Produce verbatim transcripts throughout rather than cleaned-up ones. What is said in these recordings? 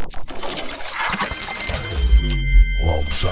Hoàng Sa.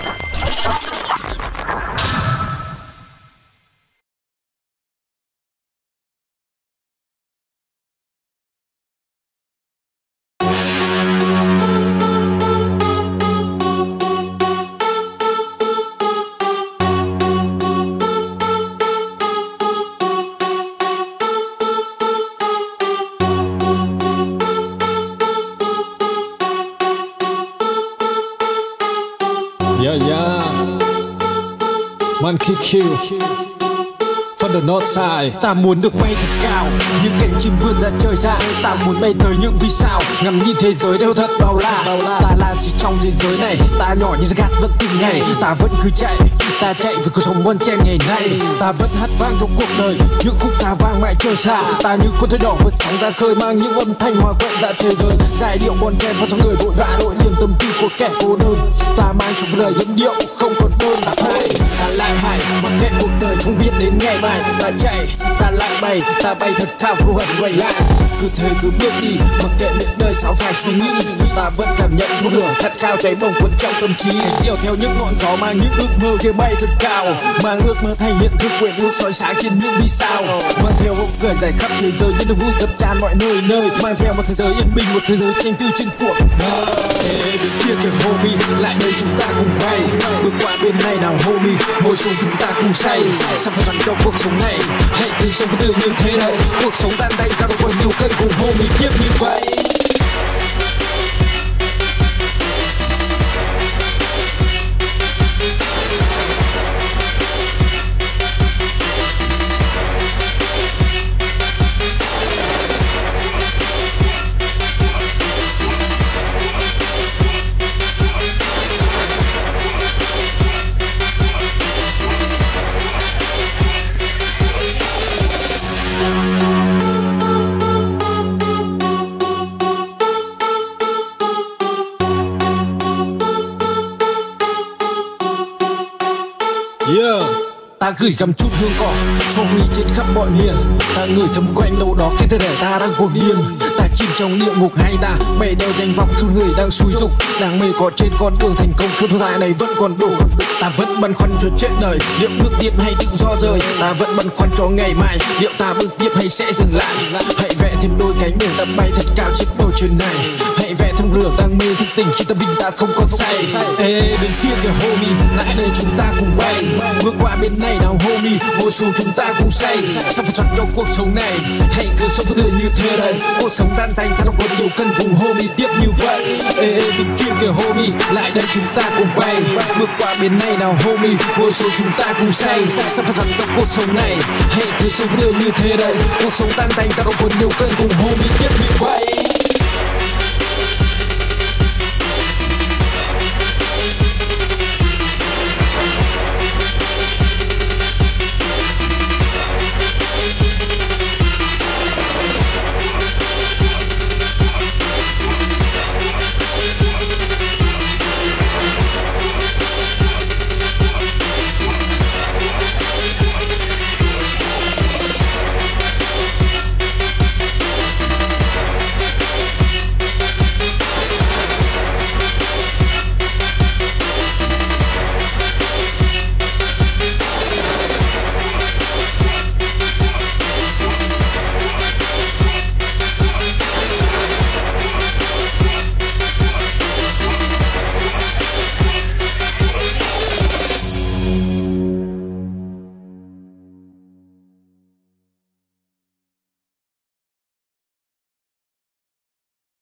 Yeah, yeah. Monkey Q From the north side. Ta muốn được bay thật cao, những cánh chim vươn ra trời xa. Ta muốn bay tới những vì sao, ngắm nhìn thế giới đều thật bao la. Ta là gì trong thế giới này, ta nhỏ như gạt vẫn từng ngày. Ta vẫn cứ chạy, ta chạy với cuộc sống bon chen ngày nay. Ta vẫn hát vang trong cuộc đời, những khúc ca vang mãi trời xa. Ta như con thuyền đỏ vượt sóng ra khơi, mang những âm thanh hòa quyện ra thế giới. Giai điệu bon chen vào trong người vội vã, nỗi niềm tâm tư của kẻ cô đơn. Ta mang trong đời những điệu không còn đơn là hay. Ta lại hay, mặc kệ cuộc đời không biết đến ngày mai. Ta chạy, ta lại bay, ta bay thật cao vô hận quay lại. Cứ thế cứ bước đi, mặc kệ miệng đời sao phải suy nghĩ. Ta vẫn cảm nhận một lửa thật cao cháy bồng cuốn trong tâm trí. Diều theo những ngọn gió mang những ước mơ kia bay thật cao, mang ước mơ thành hiện thực, quyện ước soi sáng trên những vì sao. Mang theo bóng cười dài khắp thế giới, những niềm vui ngập tràn mọi nơi nơi. Mang theo một thế giới yên bình, một thế giới tranh tư trên cuộc đời. Bên kia kìa homie, lại đây chúng ta cùng bay. Bước qua bên này nào homie, ngồi xuống chúng ta cùng say. Sao phải dành cho cuộc sống này, hãy cứ sống với từ như thế này. Cuộc sống tan tành ta đâu còn nhiều cân, cùng homie tiếp như vậy. Yeah. Ta gửi gắm chút hương cỏ cho huy trên khắp mọi miền. Ta ngửi thấm quanh đâu đó khi thân thể ta đang cuồng điên. Ta chìm trong địa ngục hay ta bày đeo danh vọng cho người đang xúi dục. Đang mê có trên con đường thành công, khương tại này vẫn còn đủ. Ta vẫn băn khoăn cho chuyện đời, liệu bước tiếp hay tự do rời. Ta vẫn băn khoăn cho ngày mai, liệu ta bước tiếp hay sẽ dừng lại. Hãy vẽ thêm đôi cánh để ta bay thật cao trên bầu trời này. Hãy vẽ thêm lửa đang mê thức tỉnh khi tâm bình ta không còn say. Ê bên kia kìa homie, lại đây chúng ta cùng bay. Bước qua bên này nào homie, ngồi xuống chúng ta cùng say. Sao phải chọn cho cuộc sống này, hãy cứ sống với tươi như thế đây. Cuộc sống tan tành ta đâu có nhiều cân, cùng homie tiếp như vậy. Ê ê bên kia kìa homie, lại đây chúng ta cùng bay. Bước qua bên này nào homie, ngồi xuống chúng ta cùng say. Sao phải chọn cho cuộc sống này, hãy cứ sống với tươi như thế đây. Cuộc sống tan tành ta đâu có nhiều cân, cùng homie tiếp như vậy.